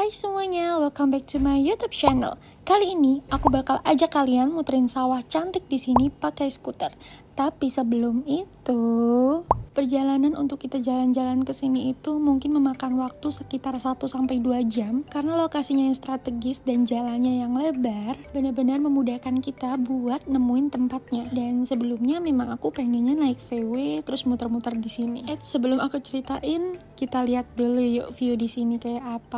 Hai semuanya, welcome back to my YouTube channel. Kali ini aku bakal ajak kalian muterin sawah cantik di sini pakai skuter. Tapi sebelum itu, perjalanan untuk kita jalan-jalan ke sini itu mungkin memakan waktu sekitar 1-2 jam karena lokasinya yang strategis dan jalannya yang lebar, benar-benar memudahkan kita buat nemuin tempatnya. Dan sebelumnya memang aku pengennya naik VW terus muter-muter di sini. Sebelum aku ceritain, kita lihat dulu yuk view di sini kayak apa.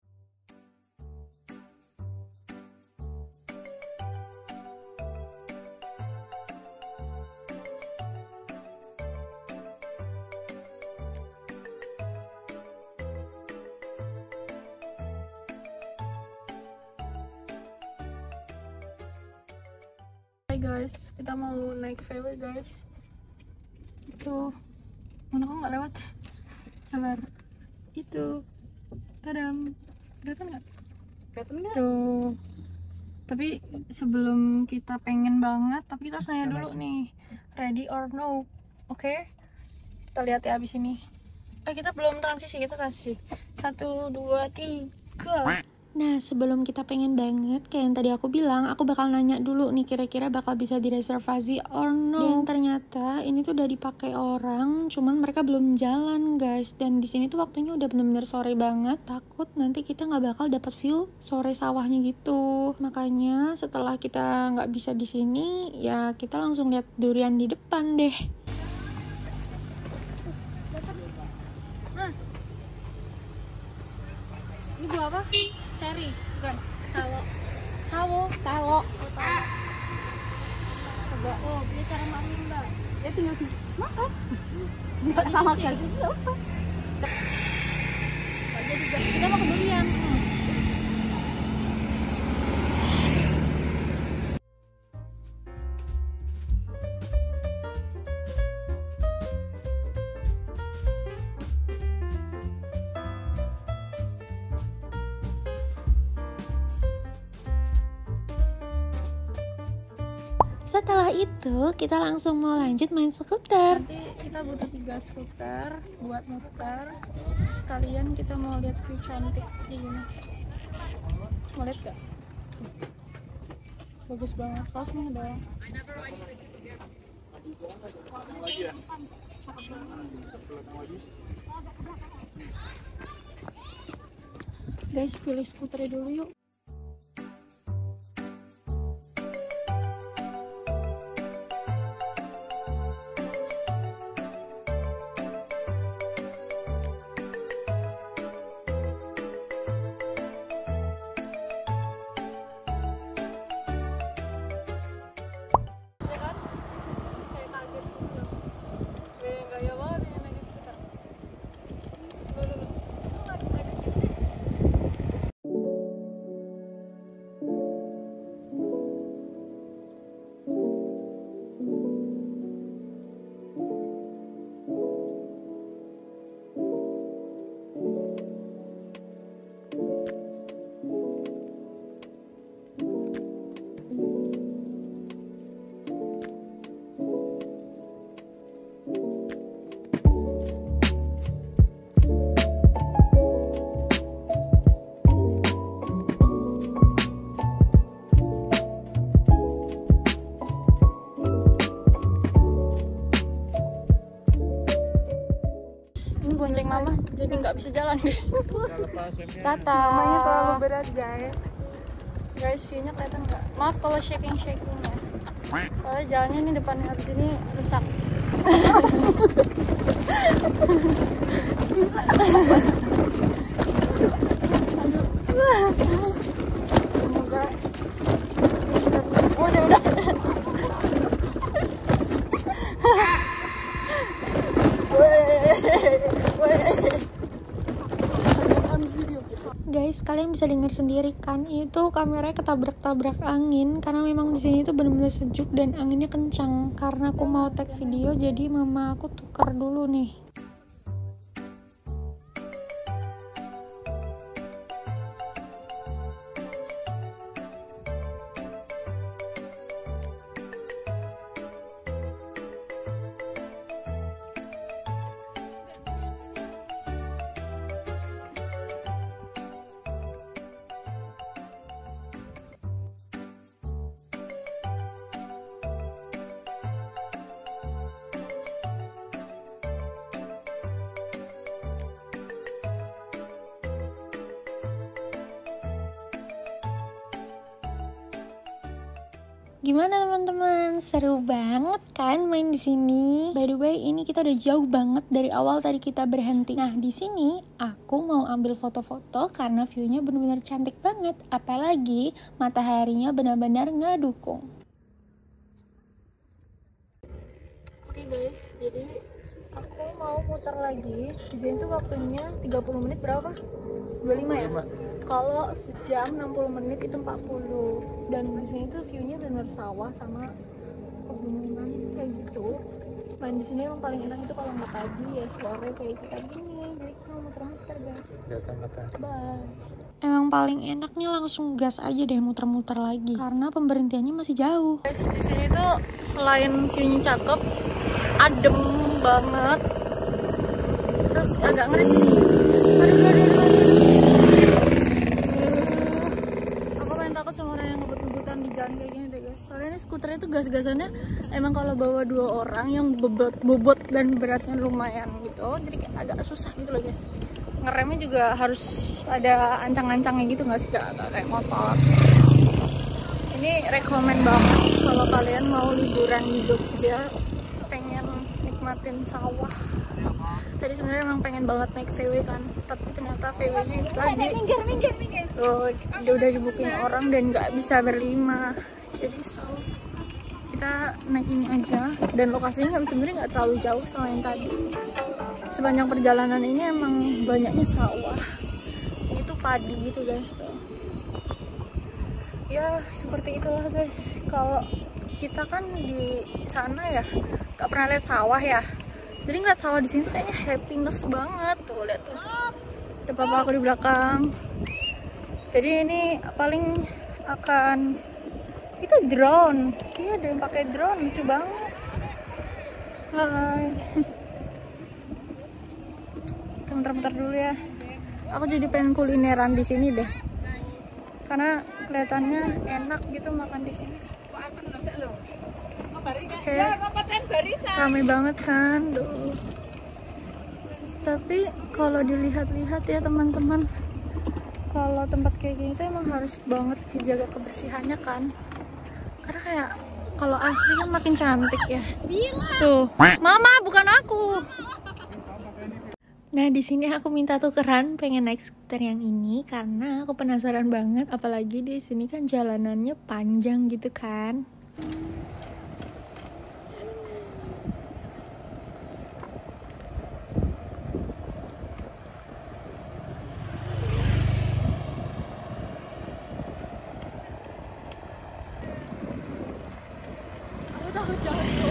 Hai guys, kita mau naik VW guys. Itu mana kok nggak lewat? Sabar. Itu tadam, kelihatan nggak? Kelihatan nggak? Tuh. Tapi sebelum kita pengen banget, tapi kita harus nanya dulu nih, ready or no? Oke? Kita lihat ya abis ini. Kita belum transisi, kita transisi. 1, 2, 3. Nah, sebelum kita pengen banget, kayak yang tadi aku bilang, aku bakal nanya dulu nih kira-kira bakal bisa direservasi or no. Dan ternyata ini tuh udah dipakai orang, cuman mereka belum jalan guys. Dan di sini tuh waktunya udah bener-bener sore banget. Takut nanti kita nggak bakal dapat view sore sawahnya gitu. Makanya setelah kita nggak bisa di sini, ya kita langsung lihat durian di depan deh. Ini buah apa? Cherry, bukan? Sawo. Coba. Oh, ini cara makan mbak. Ya tinggal makan. Nggak sama sekali nggak usah. Kita mau ke durian. Setelah itu, kita langsung mau lanjut main skuter. Nanti kita butuh 3 skuter buat muter. Sekalian kita mau lihat view cantik kayak gini. Mau lihat gak? Bagus banget. Kaosnya ada. Guys, pilih skuternya dulu yuk. Bonceng mama jadi nggak bisa jalan guys. Tata. Mamanya terlalu berat guys. Viewnya kelihatan nggak? Maaf kalau shakingnya. Soalnya jalannya ini depannya habis ini rusak. Semoga. Udah. Guys, kalian bisa dengar sendiri kan, itu kameranya ketabrak-tabrak angin karena memang di sini tuh benar-benar sejuk dan anginnya kencang. Karena aku mau tag video, jadi mama aku tukar dulu nih. Gimana teman-teman? Seru banget kan main di sini? By the way, ini kita udah jauh banget dari awal tadi kita berhenti. Nah, di sini aku mau ambil foto-foto karena view-nya benar-benar cantik banget. Apalagi mataharinya benar-benar ngedukung. Oke guys, jadi aku mau muter lagi. Di sini tuh waktunya 30 menit berapa? 25 ya? Kalau sejam 60 menit itu 40. Dan di sini tuh view-nya benar sawah sama pegunungan kayak gitu. Main di sini emang paling enak itu kalau nggak pagi ya, sore kayak kita gini. Jadi kita mau muter-muter guys. Datang matahari. Bye. Emang paling enaknya langsung gas aja deh muter-muter lagi karena pemberhentiannya masih jauh. Guys, di sini tuh selain view-nya cakep, adem banget. Terus agak ngeri sih. Aku pengen takut sama orang yang ngebut-ngebutan di jalan kayak gini deh guys. Soalnya ini skuternya tuh gas-gasannya emang kalau bawa 2 orang yang bobot dan beratnya lumayan gitu. Jadi kayak agak susah gitu loh guys. Ngeremnya juga harus ada ancang-ancangnya gitu, nggak sih, nggak kayak motor. Ini rekomen banget kalau kalian mau liburan di Jogja, pengen nikmatin sawah. Tadi sebenarnya emang pengen banget naik VW kan, tapi ternyata VW-nya itu tadi udah dibuking orang dan nggak bisa berlima. Jadi kita naik ini aja, dan lokasinya sebenarnya nggak terlalu jauh sama yang tadi. Sepanjang perjalanan ini emang banyaknya sawah, itu padi gitu guys tuh. Ya seperti itulah guys. Kalau kita kan di sana ya nggak pernah lihat sawah ya, jadi ngeliat sawah di sini tuh kayaknya happiness banget tuh. Lihat tuh, ada papa aku di belakang. Jadi ini paling akan itu drone. Iya, ada yang pakai drone, lucu banget. Hai. Kita muter-muter dulu ya. Aku jadi pengen kulineran di sini deh, karena kelihatannya enak gitu makan di sini. Kayak rame banget kan tuh. Tapi kalau dilihat-lihat ya teman-teman, kalau tempat kayak gini tuh emang harus banget dijaga kebersihannya kan, karena kayak kalau asli kan makin cantik ya. Tuh, mama bukan aku. Nah, di sini aku minta tukeran pengen naik skuter yang ini karena aku penasaran banget, apalagi di sini kan jalanannya panjang gitu kan. Aku takut jatuh.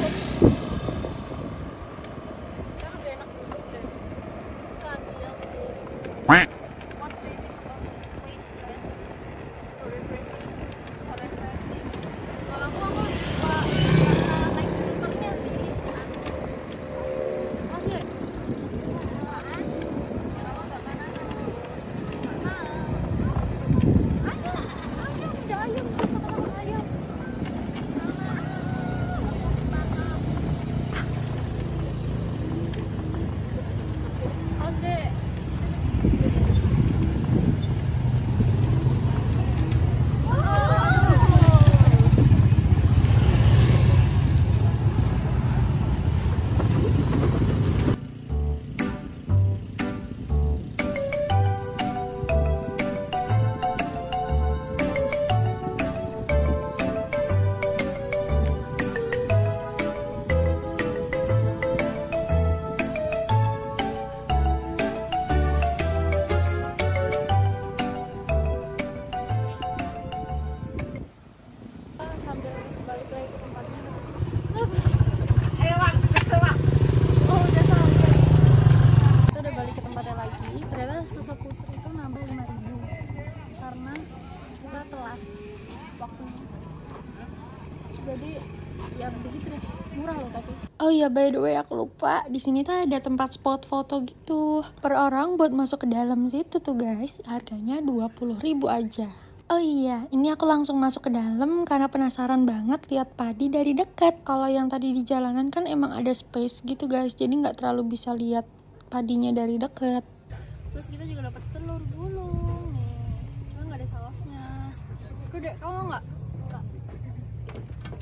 Jadi ya begitu deh, murah loh tapi. Oh iya, by the way aku lupa, di sini tuh ada tempat spot foto gitu. Per orang buat masuk ke dalam situ tuh guys, harganya 20.000 aja. Oh iya, ini aku langsung masuk ke dalam karena penasaran banget lihat padi dari dekat. Kalau yang tadi di jalanan kan emang ada space gitu guys, jadi nggak terlalu bisa lihat padinya dari dekat. Terus kita juga dapat telur gulung nih, cuma nggak ada sausnya. Udah deh, kamu mau nggak? Enggak.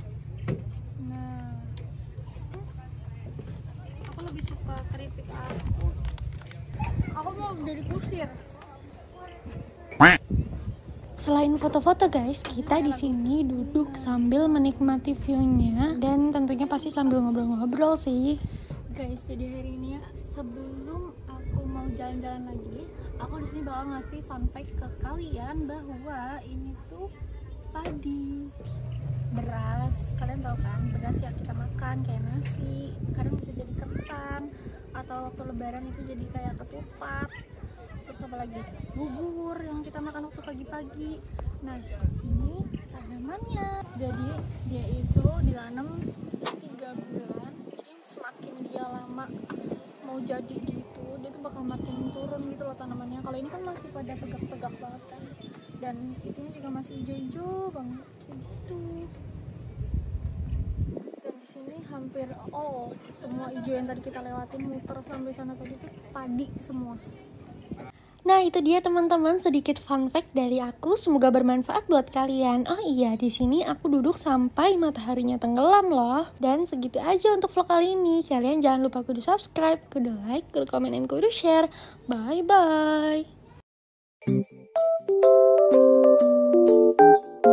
lebih suka keripik aku mau jadi kusir. Selain foto-foto guys, kita di sini duduk sambil menikmati view-nya dan tentunya pasti sambil ngobrol-ngobrol sih. Guys, jadi hari ini ya, sebelum aku mau jalan-jalan lagi, aku di sini bakal ngasih fun fact ke kalian bahwa ini tuh padi, beras. Kalian tahu kan, beras yang kita makan kayak nasi, kadang bisa jadi ketan, atau waktu lebaran itu jadi kayak ketupat. Terus apa lagi? Bubur yang kita makan waktu pagi-pagi. Nah, ini tanamannya. Jadi dia itu ditanam 3 bulan. Jadi semakin dia lama mau jadi gitu, dia tuh bakal makin turun gitu loh tanamannya. Kalau ini kan masih pada tegak-tegak banget kan. Dan ini juga masih hijau-hijau banget gitu. Dan di sini hampir semua hijau yang tadi kita lewatin muter sampai sana tadi tuh padi semua. Nah itu dia teman-teman sedikit fun fact dari aku, semoga bermanfaat buat kalian. Oh iya, di sini aku duduk sampai mataharinya tenggelam loh. Dan segitu aja untuk vlog kali ini. Kalian jangan lupa kudu subscribe, kudu like, kudu komen, dan kudu share. Bye bye.